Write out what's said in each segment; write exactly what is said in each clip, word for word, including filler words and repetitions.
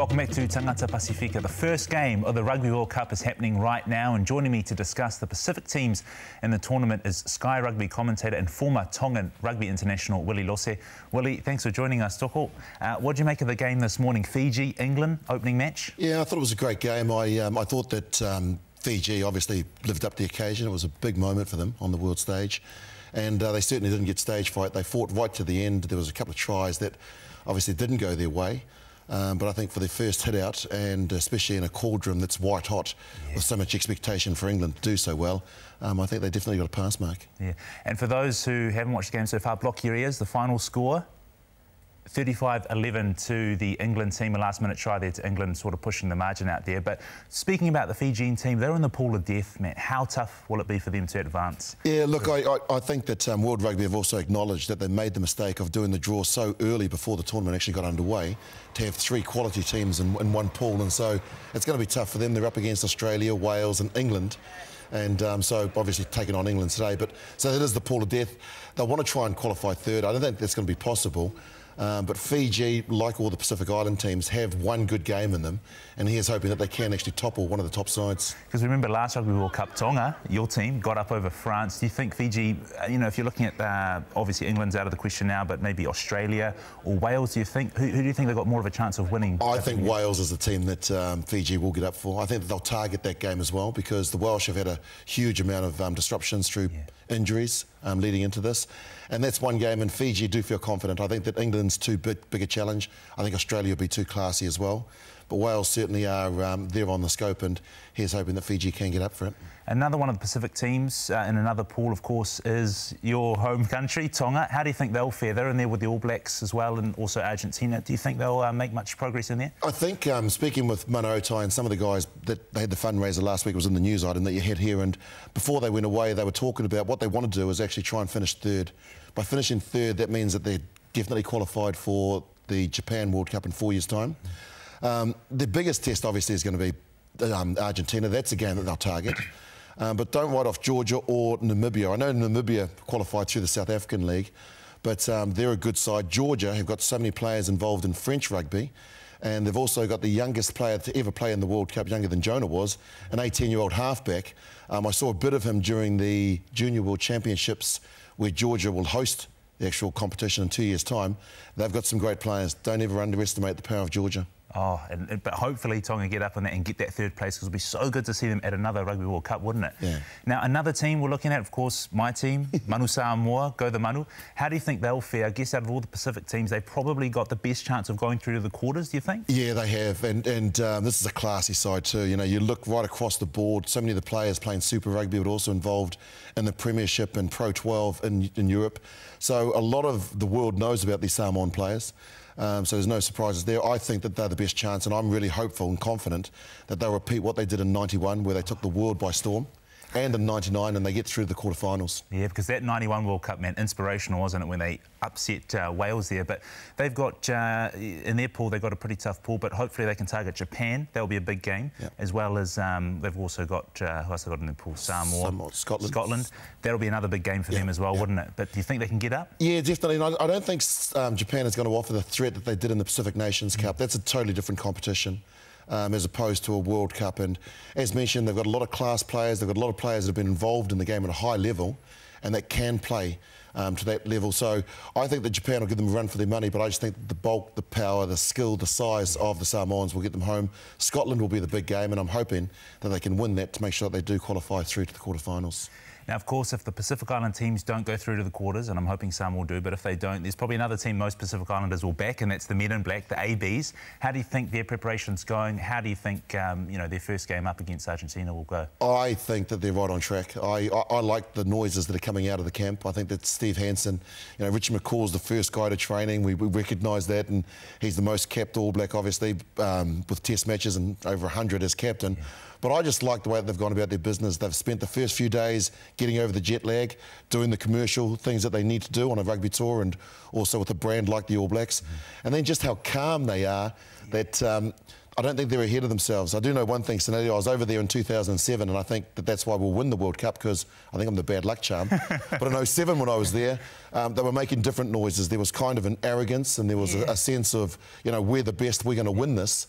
Welcome back to Tagata Pasifika. The first game of the Rugby World Cup is happening right now, and joining me to discuss the Pacific teams in the tournament is Sky Rugby commentator and former Tongan rugby international Willie Lose. Willie, thanks for joining us. Toko, uh, what do you make of the game this morning? Fiji, England, opening match? Yeah, I thought it was a great game. I, um, I thought that um, Fiji obviously lived up to the occasion. It was a big moment for them on the world stage, and uh, they certainly didn't get stage fright. They fought right to the end. There was a couple of tries that obviously didn't go their way. Um, but I think for their first hit out, and especially in a cauldron that's white hot, yeah, with so much expectation for England to do so well, um, I think they definitely got a pass mark. Yeah, and for those who haven't watched the game so far, block your ears. The final score, thirty-five eleven to the England team, a last-minute try there to England, sort of pushing the margin out there. But speaking about the Fijian team, they're in the pool of death, Matt. How tough will it be for them to advance? Yeah, look, I, I, I think that um, World Rugby have also acknowledged that they made the mistake of doing the draw so early before the tournament actually got underway, to have three quality teams in, in one pool, and so it's going to be tough for them. They're up against Australia, Wales and England, and um, so obviously taking on England today. But so that is the pool of death. They'll want to try and qualify third. I don't think that's going to be possible. Um, but Fiji, like all the Pacific Island teams, have one good game in them, and here's hoping that they can actually topple one of the top sides. Because remember last Rugby World Cup, Tonga, your team, got up over France. Do you think Fiji, you know, if you're looking at, uh, obviously England's out of the question now, but maybe Australia or Wales, do you think, who, who do you think they've got more of a chance of winning? I think Wales is the team that um, Fiji will get up for. I think that they'll target that game as well, because the Welsh have had a huge amount of um, disruptions through yeah. injuries um, leading into this. And that's one game, and Fiji do feel confident. I think that England's too big, big a challenge. I think Australia will be too classy as well. But Wales certainly are um, there on the scope, and here's hoping that Fiji can get up for it. Another one of the Pacific teams uh, in another pool, of course, is your home country, Tonga. How do you think they'll fare? They're in there with the All Blacks as well, and also Argentina. Do you think they'll uh, make much progress in there? I think, um, speaking with Mana Otai and some of the guys, that they had the fundraiser last week, was in the news item that you had here, and before they went away, they were talking about what they want to do is actually try and finish third. By finishing third, that means that they're definitely qualified for the Japan World Cup in four years' time. Um, the biggest test, obviously, is going to be um, Argentina. That's a game that they'll target. Um, but don't write off Georgia or Namibia. I know Namibia qualified through the South African League, but um, they're a good side. Georgia have got so many players involved in French rugby, and they've also got the youngest player to ever play in the World Cup, younger than Jonah was, an eighteen-year-old halfback. Um, I saw a bit of him during the Junior World Championships, where Georgia will host the actual competition in two years' time. They've got some great players. Don't ever underestimate the power of Georgia. Oh, and, and, but hopefully Tonga get up on that and get that third place, because it'll be so good to see them at another Rugby World Cup, wouldn't it? Yeah. Now, another team we're looking at, of course, my team, Manu Samoa, go the Manu. How do you think they'll fare? I guess out of all the Pacific teams, they've probably got the best chance of going through to the quarters, do you think? Yeah, they have, and, and um, this is a classy side too. You know, you look right across the board, so many of the players playing Super Rugby, but also involved in the Premiership and Pro twelve in, in Europe. So a lot of the world knows about these Samoan players. Um, so there's no surprises there. I think that they're the best chance, and I'm really hopeful and confident that they'll repeat what they did in ninety-one, where they took the world by storm, and in ninety-nine, and they get through the quarterfinals. Yeah, because that ninety-one World Cup, man, inspirational, wasn't it, when they upset uh, Wales there? But they've got, uh, in their pool, they've got a pretty tough pool, but hopefully they can target Japan. That'll be a big game, yep. as well as um, they've also got, uh, who else have they got in their pool? Samoa, Samoa Scotland. Scotland. That'll be another big game for yep. them as well, yep. wouldn't it? But do you think they can get up? Yeah, definitely. And I, I don't think um, Japan is going to offer the threat that they did in the Pacific Nations Cup. That's a totally different competition. Um, as opposed to a World Cup, and as mentioned, they've got a lot of class players. They've got a lot of players that have been involved in the game at a high level, and that can play um, to that level. So I think that Japan will give them a run for their money, but I just think the bulk, the power, the skill, the size of the Samoans will get them home. Scotland will be the big game, and I'm hoping that they can win that to make sure that they do qualify through to the quarterfinals. Now, of course, if the Pacific Island teams don't go through to the quarters, and I'm hoping some will do, but if they don't, there's probably another team most Pacific Islanders will back, and that's the Men in Black, the A Bs. How do you think their preparation's going? How do you think, um, you know, their first game up against Argentina will go? I think that they're right on track. I, I, I like the noises that are coming out of the camp. I think that Steve Hansen, you know, Richie McCaw's the first guy to training. We, we recognise that, and he's the most capped All Black, obviously, um, with Test matches and over one hundred as captain. Yeah. But I just like the way that they've gone about their business. They've spent the first few days getting over the jet lag, doing the commercial things that they need to do on a rugby tour, and also with a brand like the All Blacks. Mm-hmm. And then just how calm they are, that um, I don't think they're ahead of themselves. I do know one thing, Sinead, I was over there in two thousand seven, and I think that that's why we'll win the World Cup, because I think I'm the bad luck charm. But in oh seven, when I was there, um, they were making different noises. There was kind of an arrogance, and there was yeah. a, a sense of, you know, we're the best, we're going to win this.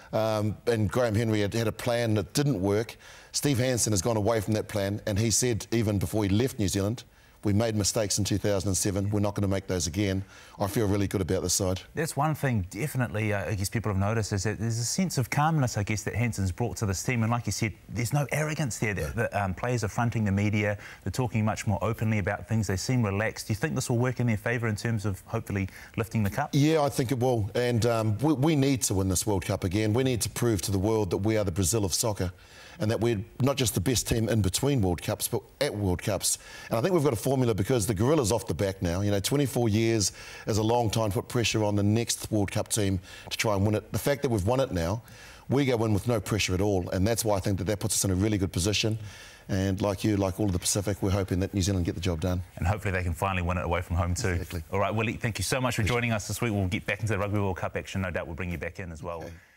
um, and Graham Henry had, had a plan that didn't work. Steve Hansen has gone away from that plan, and he said even before he left New Zealand, we made mistakes in two thousand seven. We're not going to make those again. I feel really good about this side. That's one thing definitely uh, I guess people have noticed is that there's a sense of calmness, I guess, that Hansen's brought to this team. And like you said, there's no arrogance there. The, the um, players are fronting the media. They're talking much more openly about things. They seem relaxed. Do you think this will work in their favour in terms of hopefully lifting the cup? Yeah, I think it will. And um, we, we need to win this World Cup again. We need to prove to the world that we are the Brazil of soccer, and that we're not just the best team in between World Cups, but at World Cups. And I think we've got a formula because the gorilla's off the back now. You know, twenty-four years is a long time to put pressure on the next World Cup team to try and win it. The fact that we've won it now, we go in with no pressure at all. And that's why I think that that puts us in a really good position. And like you, like all of the Pacific, we're hoping that New Zealand get the job done. And hopefully they can finally win it away from home too. Exactly. All right, Willie, thank you so much for joining us this week. We'll get back into the Rugby World Cup action. No doubt we'll bring you back in as well. Okay.